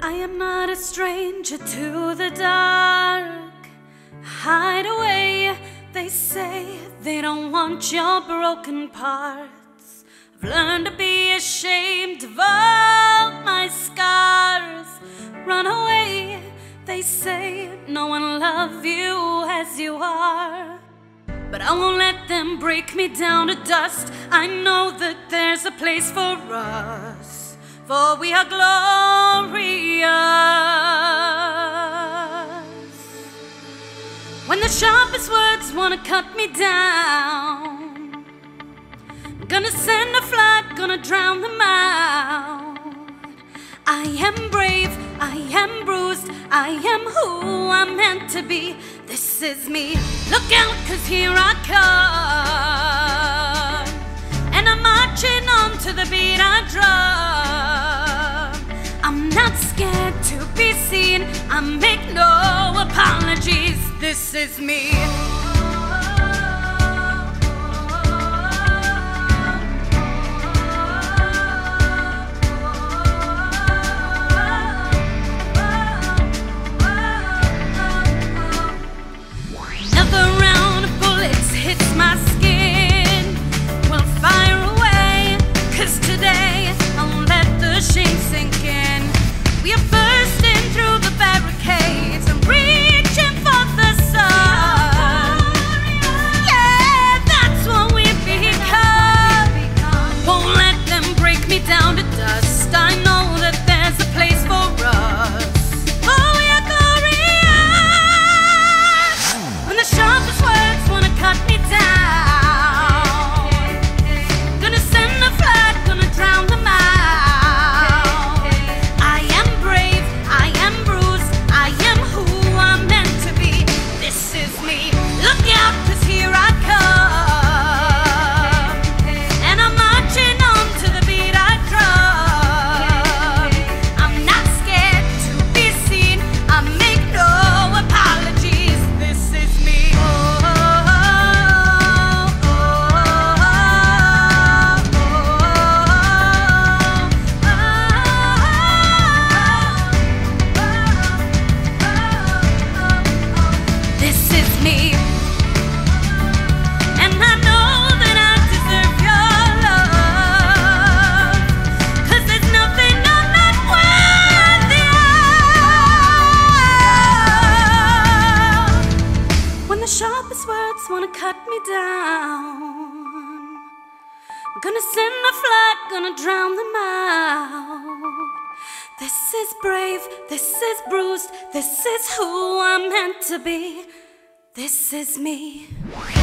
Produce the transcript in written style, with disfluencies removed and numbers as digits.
I am not a stranger to the dark. Hide away, they say they don't want your broken parts. I've learned to be ashamed of all my scars. Run away, they say no one loves you as you are. But I won't let them break me down to dust. I know that there's a place for us, for we are glorious. When the sharpest words wanna cut me down, I'm gonna send a flood, gonna drown them out. I am brave, I am bruised, I am who I'm meant to be. This is me. Look out, 'cause here I come, and I'm marching on to the beat I drum. I'm not scared to be seen, I make no apologies. This is me. Sharpest words wanna cut me down, I'm gonna send a flood, gonna drown them out. This is brave, this is bruised, this is who I'm meant to be. This is me.